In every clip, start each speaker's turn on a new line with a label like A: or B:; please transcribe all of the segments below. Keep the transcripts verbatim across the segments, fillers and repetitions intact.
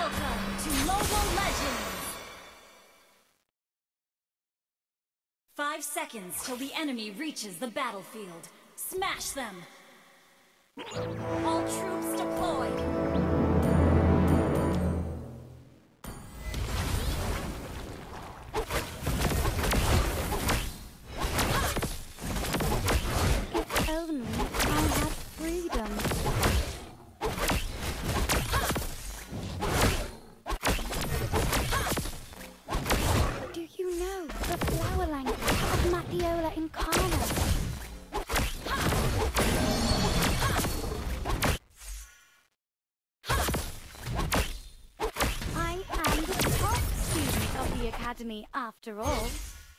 A: Welcome to Mobile Legends! Five seconds till the enemy reaches the battlefield. Smash them! All troops deployed!
B: If only I had freedom. Do you know the flower language of Matthiola Incarna? I am the top student of the Academy after all.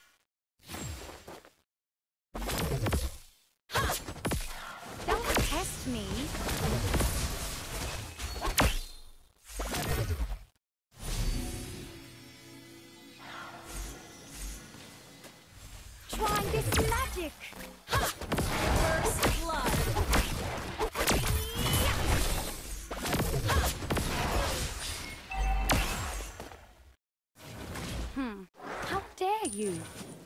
B: Don't test me. Try this magic.
A: First blood!
B: Hmm. How dare you?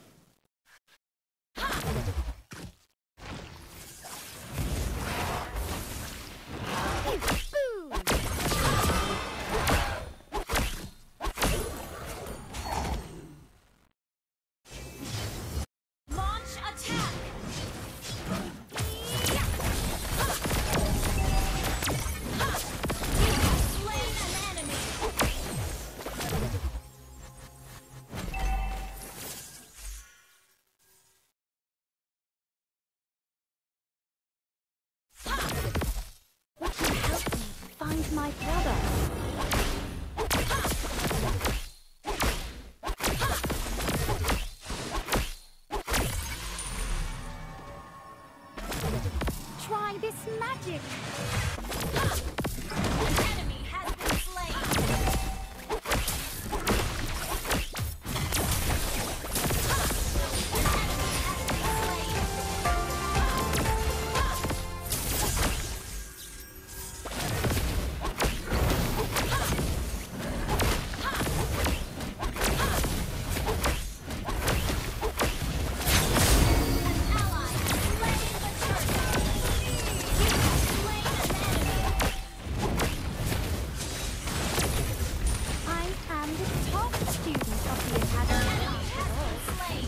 B: Boo!
A: Launch attack! Slain an enemy!
B: Would you help me find my brother? Try this magic.
A: An enemy has been slain!
B: I am the top student of the Academy after all.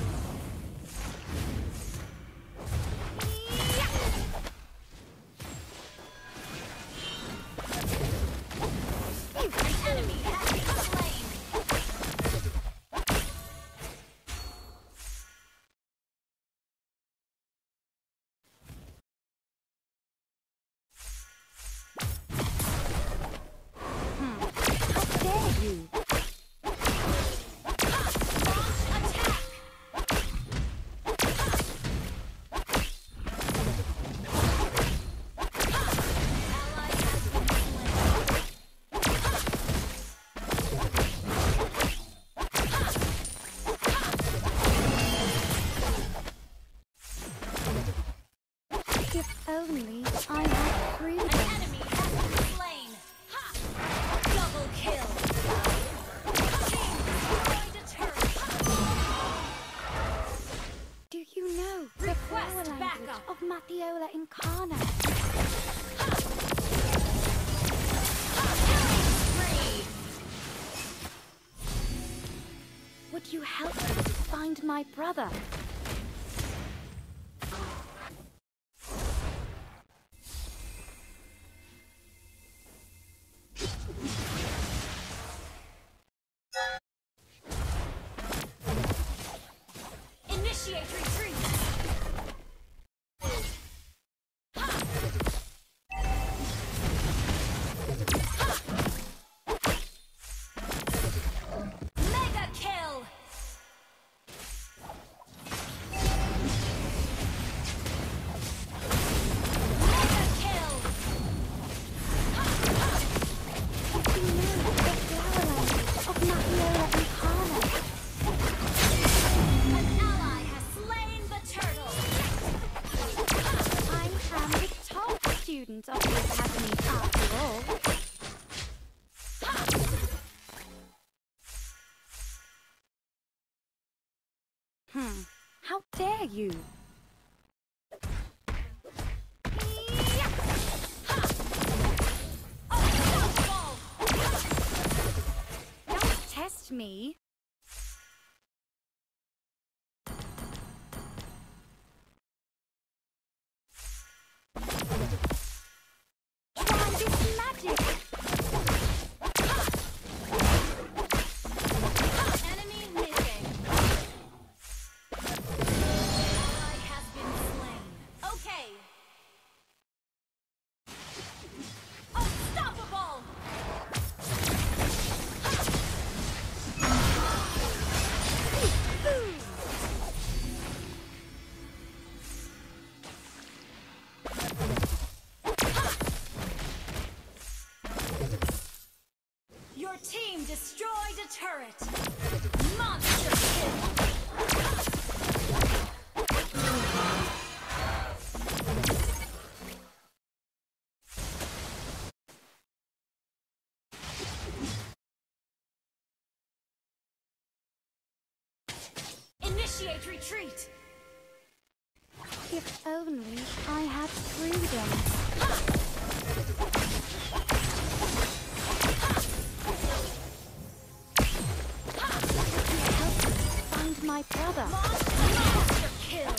B: How dare you? If only I had freedom.
A: Double kill! Team destroyed a turret!
B: Do you know the
A: Request
B: flower language
A: backup.
B: of Matthiola Incarna?
A: Free!
B: Would you help me find my brother?
A: Initiate retreat! Mega kill! Mega kill!
B: Do you know the flower language of Matthiola Incarna?
A: An ally has slain
B: dare you? Don't test me. Try this magic.
A: Enemy missing. Ally has been slain. Okay. Unstoppable. Your team destroyed a turret. Monster kill. Initiate retreat.
B: If only I had freedom. Help me find my brother.
A: Monster kill.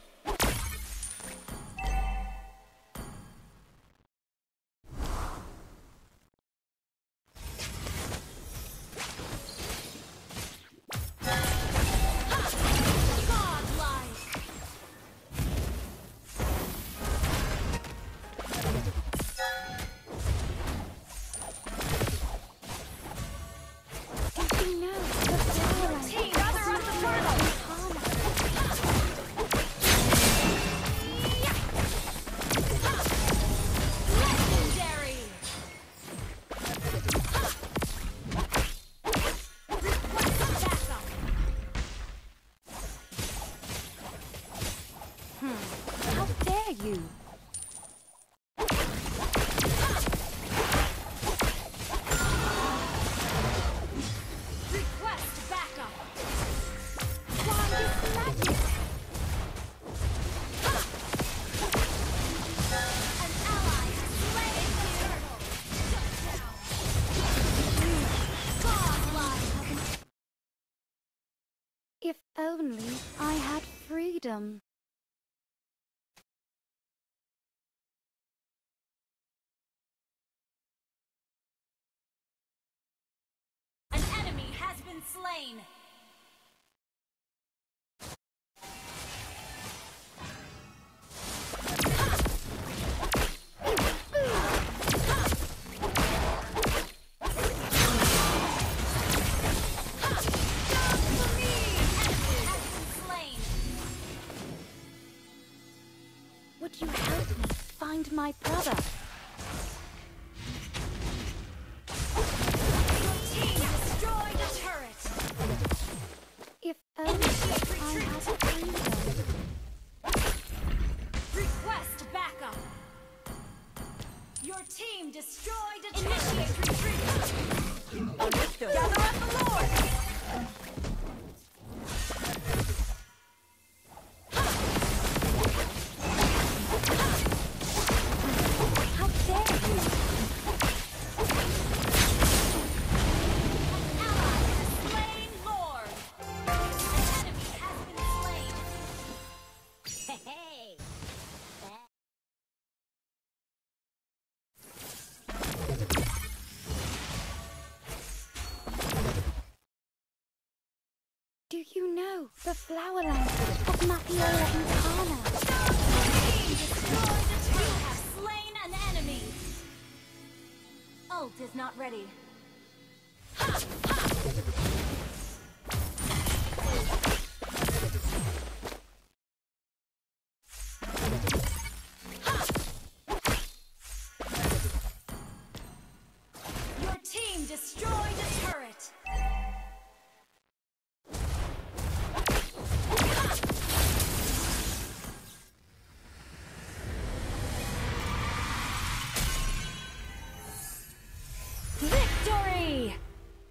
A: Godlike.
B: Do you know the flower
A: Team, gather up the turtle. Legendary. Request backup.
B: Hmm. How dare you?
A: Request backup.
B: Try this magic.
A: An ally has slain the turtle. Shut down. Godlike.
B: If only I had freedom.
A: An enemy has been slain.
B: Would you help me find my brother?
A: Team destroyed a turret.
B: If only I had freedom.
A: Request backup. Your team destroyed a turret. Initiate retreat. Understood. Gather up the Lord.
B: How dare you?
A: Ally has slain Lord. An enemy has been slain. Hey.
B: Do you know the flower language of Matiola Incana?
A: Team destroyed a turret. You have slain an enemy. Ult is not ready. Your team destroyed a turret. Victory!